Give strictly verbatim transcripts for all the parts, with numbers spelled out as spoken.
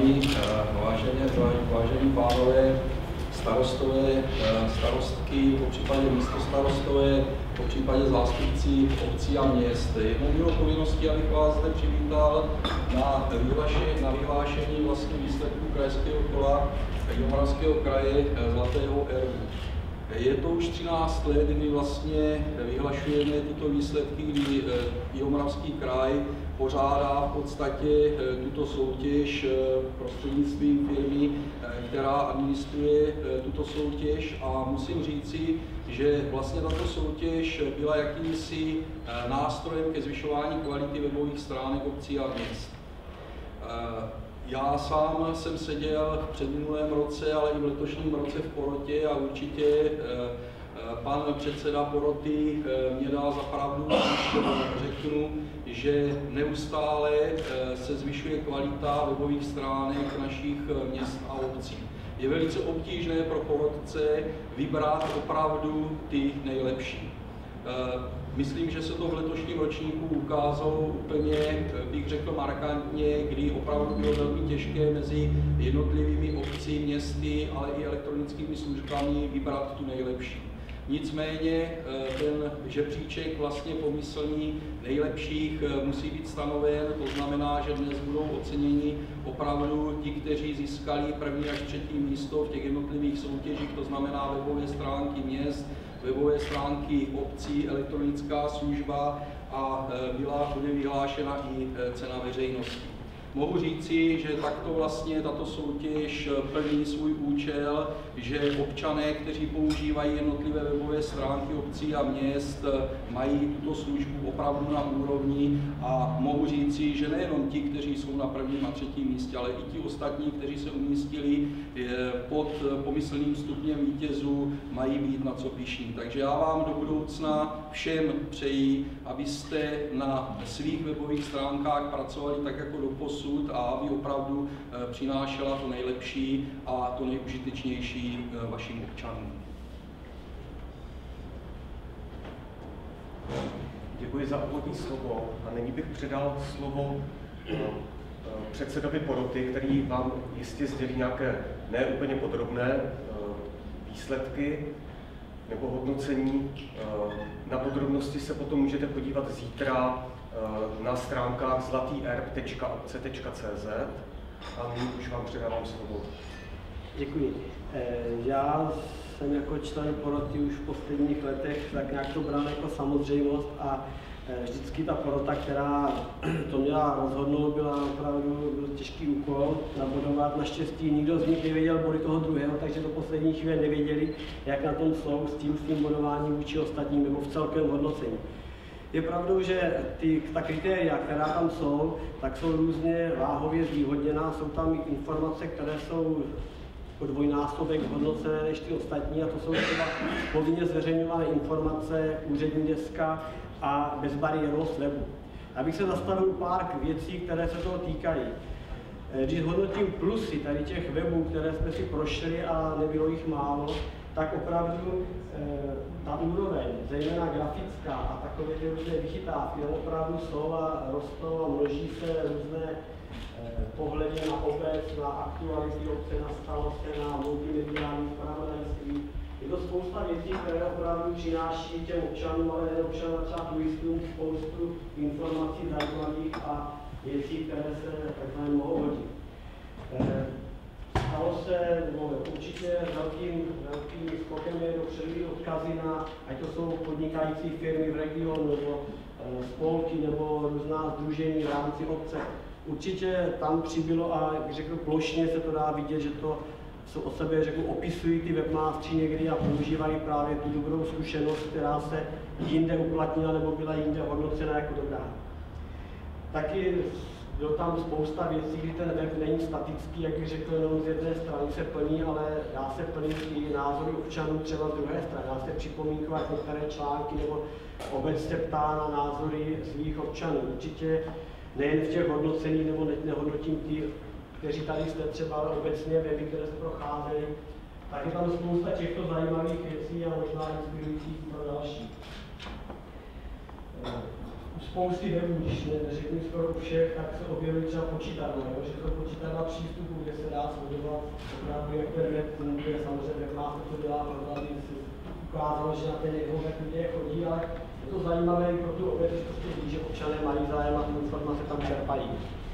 páni, vážené, vážení pánové, starostové, starostky, popřípadě místostarostové, popřípadě zástupci obcí a měst. Jednou mělo povinností, abych vás zde přivítal na, na vyhlášení vlastně výsledků krajského kola Jihomoravského kraje Zlatého erbu. Je to už třináct let, kdy vlastně vyhlašujeme tyto výsledky, kdy Jihomoravský kraj pořádá v podstatě tuto soutěž prostřednictvím firmy, která administruje tuto soutěž, a musím říci, že vlastně tato soutěž byla jakýmsi nástrojem ke zvyšování kvality webových stránek obcí a měst. Já sám jsem seděl v předminulém roce, ale i v letošním roce v porotě a určitě pan předseda poroty mě dal za pravdu, když řeknu, že neustále se zvyšuje kvalita webových stránek našich měst a obcí. Je velice obtížné pro porotce vybrat opravdu ty nejlepší. Myslím, že se to v letošním ročníku ukázalo úplně, bych řekl, markantně, kdy opravdu bylo velmi těžké mezi jednotlivými obcí, městy, ale i elektronickými službami vybrat tu nejlepší. Nicméně ten žebříček vlastně pomyslný nejlepších musí být stanoven, to znamená, že dnes budou oceněni opravdu ti, kteří získali první až třetí místo v těch jednotlivých soutěžích, to znamená webové stránky měst, webové stránky obcí, elektronická služba, a byla bude vyhlášena i cena veřejnosti. Mohu říci, že takto vlastně tato soutěž plní svůj účel, že občané, kteří používají jednotlivé webové stránky obcí a měst, mají tuto službu opravdu na úrovni, a mohu říci, že nejenom ti, kteří jsou na prvním a třetím místě, ale i ti ostatní, kteří se umístili pod pomyslným stupněm vítězů, mají být na co pyšní. Takže já vám do budoucna všem přeji, abyste na svých webových stránkách pracovali tak jako doposud, a aby opravdu přinášela to nejlepší a to nejužitečnější vašim občanům. Děkuji za úvodní slovo, a nyní bych předal slovo předsedovi poroty, který vám jistě sdělí nějaké ne úplně podrobné výsledky nebo hodnocení. Na podrobnosti se potom můžete podívat zítra na stránkách zlatý erb tečka obce tečka cé zet, a nyní už vám předávám slovo. Děkuji. Já jsem jako člen poroty už v posledních letech tak nějak to bral jako samozřejmost, a vždycky ta porota, která to měla rozhodnout, byla opravdu byl těžký úkol nabodovat. Naštěstí nikdo z nich nevěděl body toho druhého, takže do poslední chvíle nevěděli, jak na tom jsou s tím, s tím bodováním vůči ostatním nebo v celkovém hodnocení. Je pravdou, že ty, ta kritéria, která tam jsou, tak jsou různě váhově zvýhodněná. Jsou tam informace, které jsou o dvojnásobek hodnocené než ty ostatní, a to jsou třeba povinně zveřejňované informace úřední deska a bezbariérovost webu. Abych se zastavil pár věcí, které se toho týkají. Když hodnotím plusy tady těch webů, které jsme si prošli a nebylo jich málo, tak opravdu e, ta úroveň, zejména grafická a takové ty různé vychytávky, opravdu jsou a rostou a množí se různé e, pohledy na obec, na aktuality obce, na stalosti, na multimediální zpravodajství. Je to spousta věcí, které opravdu přináší těm občanům, ale ne občanům, třeba turistům, spoustu informací zajímavých a věcí, které se takhle mohou hodit. E, Stalo se, nebo určitě velkým, velkým skokem je dopředu odkazy na, ať to jsou podnikající firmy v regionu, nebo e, spolky, nebo různá sdružení v rámci obce. Určitě tam přibylo, a jak řekl, plošně se to dá vidět, že to jsou o sebe, řeknu, opisují ty webmástři někdy a používají právě tu dobrou zkušenost, která se jinde uplatnila nebo byla jinde hodnocena jako dobrá. Taky bylo tam spousta věcí, kdy ten web není statický, jak bych řekl, jenom z jedné strany se plní, ale dá se plnit i názory občanů třeba z druhé strany. Dá se připomínkovat některé články, nebo obec se ptá na názory svých občanů. Určitě nejen v těch hodnoceních, nebo nehodnotím ty, kteří tady jste třeba, ale obecně weby, které se procházely. Tak je tam spousta těchto zajímavých věcí a možná inspirujících pro další. spousty webů, když neřeknu skoro u všech, tak se objevily třeba počítadla, jo? Že to počítadla přístupu, kde se dá sledovat opravdu, jak ten web funguje, samozřejmě webmaster to dělá, proto aby se ukázalo, že na ten jeho web lidé chodí, ale je to zajímavé i pro tu obec, že prostě ví, že občané mají zájem a ty informace tam čerpají.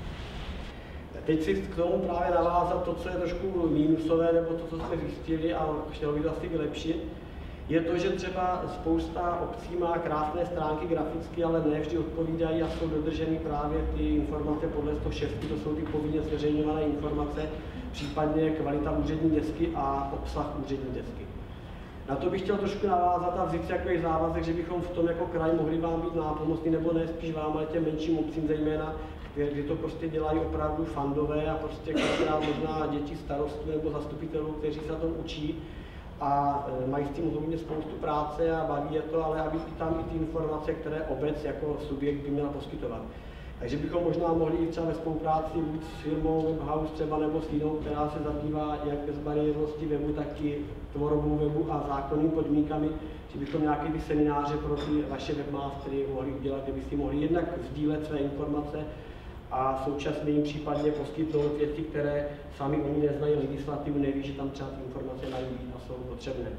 Teď si k tomu právě navázat to, co je trošku mínusové, nebo to, co jsme zjistili a chtělo by to asi vylepšit, je to, že třeba spousta obcí má krásné stránky graficky, ale ne vždy odpovídají a jsou dodrženy právě ty informace podle sto šest, to jsou ty povinně zveřejňované informace, případně kvalita úřední desky a obsah úřední desky. Na to bych chtěl trošku navázat a vzít si jako závazek, že bychom v tom jako kraj mohli vám být nápomocní, nebo ne spíš vám, ale těm menším obcím zejména, kdy to prostě dělají opravdu fandové a prostě kolikrát možná děti starostů nebo zastupitelů, kteří se na tom učí a mají s tím hodně spoustu práce a baví je to, ale aby tam i ty informace, které obec jako subjekt by měla poskytovat. Takže bychom možná mohli i třeba ve spolupráci buď s firmou Webhouse třeba nebo s jinou, která se zabývá jak bezbariérností webu, tak i tvorbou webu a zákonnými podmínkami, že bychom nějaké ty semináře pro ty vaše webmastery mohli udělat, kde by si mohli jednak sdílet své informace a současně jim případně poskytnout věci, které sami oni neznají legislativu, neví, že tam třeba ty informace mají být a jsou potřebné.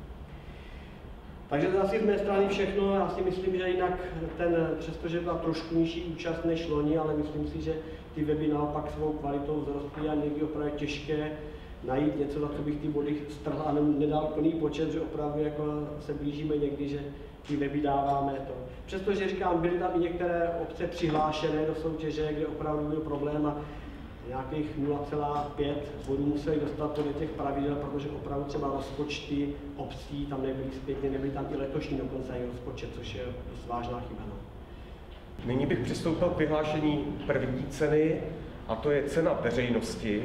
Takže to asi z mé strany všechno. Já si myslím, že jinak ten, přestože byla trošku nižší účast než loni, ale myslím si, že ty weby naopak svou kvalitou vzrostly a někdy opravdu těžké najít něco, za co bych ty body strhl a nedal plný počet, že opravdu jako se blížíme někdy, že ty weby dáváme to. Přestože říkám, byly tam i některé obce přihlášené do soutěže, kde opravdu byl problém a nějakých nula celá pět bodů museli dostat podle těch pravidel, protože opravdu třeba rozpočty obcí tam nebyly zpětně, nebyly tam i letošní dokonce i rozpočet, což je dost vážná chyba. No. Nyní bych přistoupil k vyhlášení první ceny, a to je cena veřejnosti.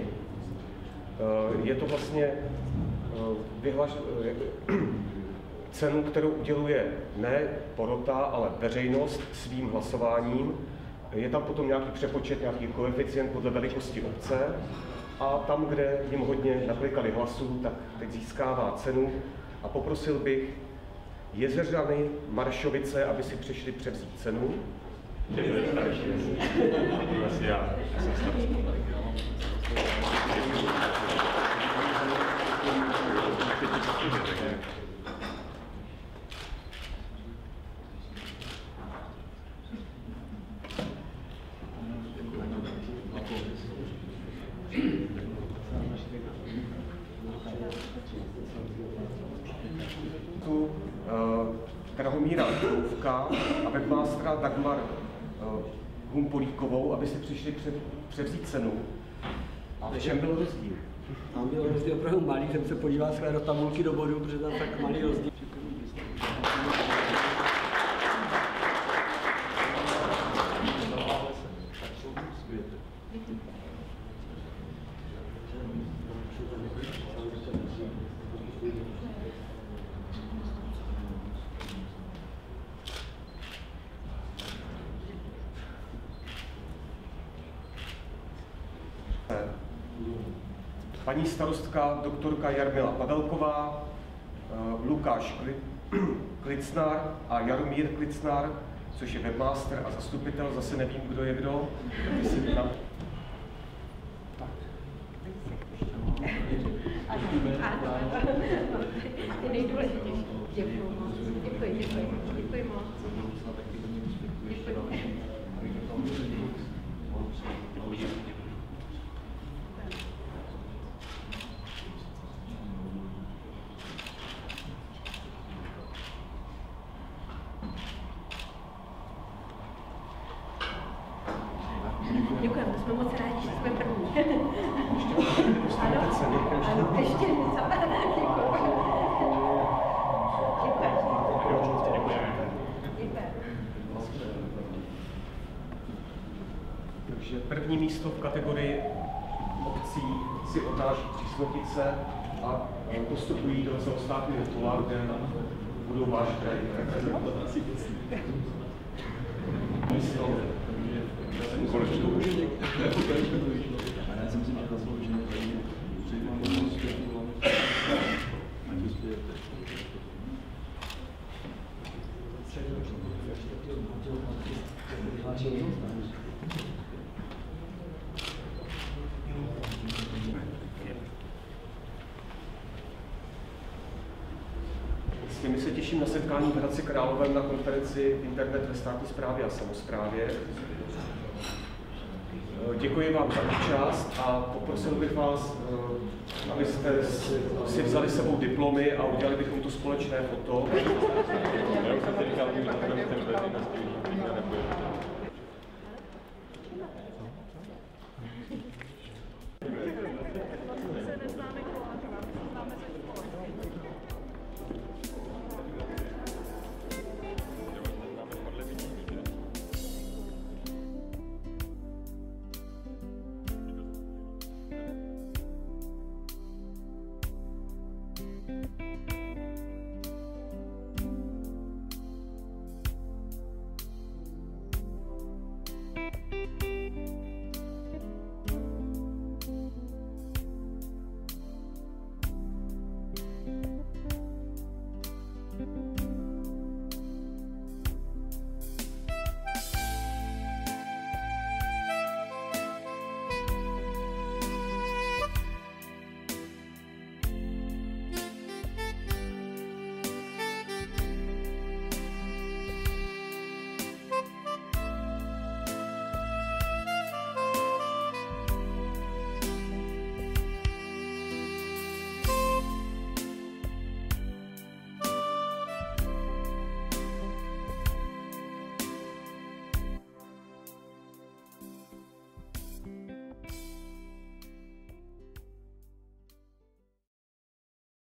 Je to vlastně vyhlaš... cenu, kterou uděluje ne porota, ale veřejnost svým hlasováním. Je tam potom nějaký přepočet, nějaký koeficient podle velikosti obce a tam, kde jim hodně naklikali hlasů, tak teď získává cenu a poprosil bych Jezeřany, Maršovice, aby si přišli převzít cenu. Tu uh, Drahomíra Kroufka a webmastera Dagmar uh, Humpolíkovou, aby si přišli pře převzít cenu. A v čem byl rozdíl? Tam byl rozdíl opravdu malý, jsem se podíval své do tabulky do bodu, protože tam tak malý rozdíl. Paní starostka doktorka Jarmila Pavelková, Lukáš Klicnár a Jaromír Klicnár, což je webmaster a zastupitel, zase nevím, kdo je kdo. Tak si tam... Nejdůležitější. Děkuji moc. Děkuji, děkuji. Děkuji moc. Děkujeme, jsme moc rádi, že jsme první. Ano, ano, ještě něco. Takže první místo v kategorii obcí si odnáší Příslotice a postupují do celostátního kola, kde budou váš kraj. Místo. Já jsem si zasloužený, že mám úspěchu, ať uspějete. S těmi se těším na setkání v Hradci Králové na konferenci Internet ve státní správě a samosprávě. Děkuji vám za účast a poprosil bych vás, abyste si vzali s sebou diplomy a udělali bychom to společné foto. Já už jsem si říkal, že ten veřejnosti už nikdy nebude.